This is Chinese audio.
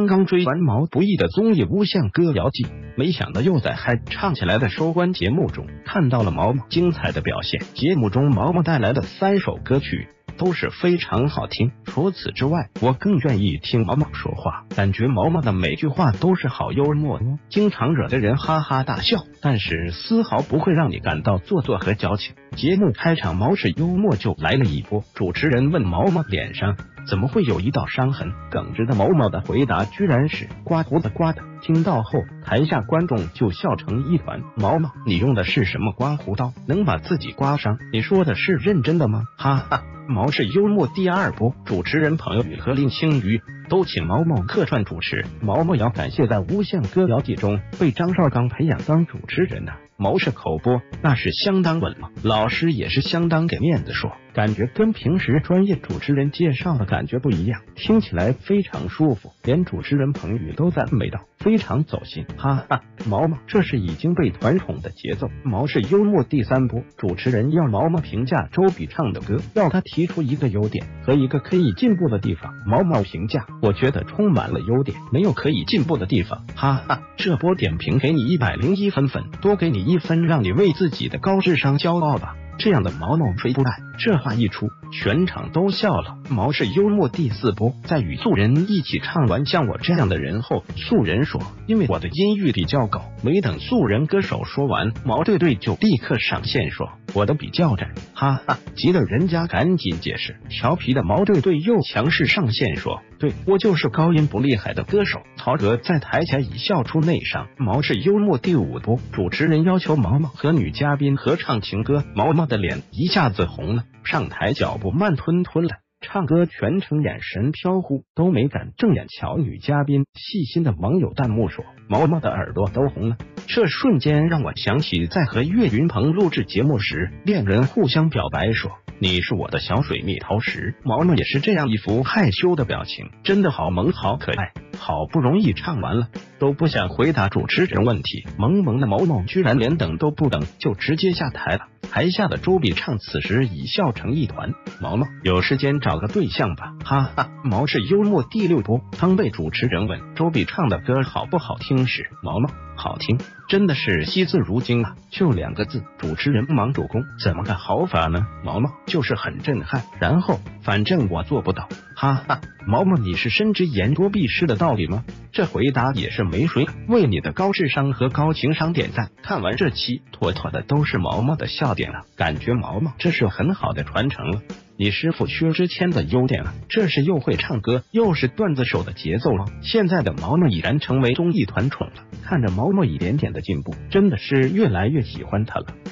刚刚追完毛不易的综艺《无限歌谣季》，没想到又在嗨唱起来的收官节目中看到了毛毛精彩的表现。节目中毛毛带来的3首歌曲都是非常好听。除此之外，我更愿意听毛毛说话，感觉毛毛的每句话都是好幽默，经常惹得人哈哈大笑，但是丝毫不会让你感到做作和矫情。节目开场，毛氏幽默就来了一波。主持人问毛毛脸上怎么会有一道伤痕，耿直的毛毛的回答居然是刮胡子刮的。听到后，台下观众就笑成一团。毛毛，你用的是什么刮胡刀？能把自己刮伤？你说的是认真的吗？哈哈。毛氏幽默第2波，主持人彭宇和林青瑜都请毛毛客串主持。毛毛要感谢在《无限歌谣季》中被张绍刚培养当主持人的毛氏口播那是相当稳了，老师也是相当给面子说，感觉跟平时专业主持人介绍的感觉不一样，听起来非常舒服，连主持人彭宇都赞美道非常走心。哈哈，毛毛这是已经被团宠的节奏。毛氏幽默第3波，主持人要毛毛评价周笔畅的歌，要他提出一个优点和一个可以进步的地方。毛毛评价，我觉得充满了优点，没有可以进步的地方。哈哈，这波点评给你101分粉，多给你1分，让你为自己的高智商骄傲吧。这样的毛毛吹不赖，这话一出，全场都笑了。毛氏幽默第4波，在与素人一起唱完像我这样的人后，素人说，因为我的音域比较高。没等素人歌手说完，毛队队就立刻上线说，我的比较窄。哈哈，急得人家赶紧解释。调皮的毛队队又强势上线说，对，我就是高音不厉害的歌手。曹格在台前已笑出内伤。毛氏幽默第5波，主持人要求毛毛和女嘉宾合唱情歌，毛毛的脸一下子红了，上台脚步慢吞吞了，唱歌全程眼神飘忽，都没敢正眼瞧女嘉宾。细心的网友弹幕说，毛毛的耳朵都红了。这瞬间让我想起在和岳云鹏录制节目时，恋人互相表白说，你是我的小水蜜桃时，毛毛也是这样一副害羞的表情，真的好萌好可爱。好不容易唱完了，都不想回答主持人问题，萌萌的毛毛居然连等都不等就直接下台了。台下的周笔畅此时已笑成一团，毛毛有时间找个对象吧，哈哈。毛氏幽默第6波，当被主持人问周笔畅的歌好不好听时，毛毛好听，真的是惜字如金啊，就2个字。主持人忙主攻，怎么个好法呢？毛毛就是很震撼，然后反正我做不到，哈哈。毛毛，你是深知言多必失的道理吗？这回答也是没水，为你的高智商和高情商点赞。看完这期，妥妥的都是毛毛的笑点了，感觉毛毛这是很好的传承了你师傅薛之谦的优点了，这是又会唱歌又是段子手的节奏了。现在的毛毛已然成为综艺团宠了，看着毛毛一点点的进步，真的是越来越喜欢他了。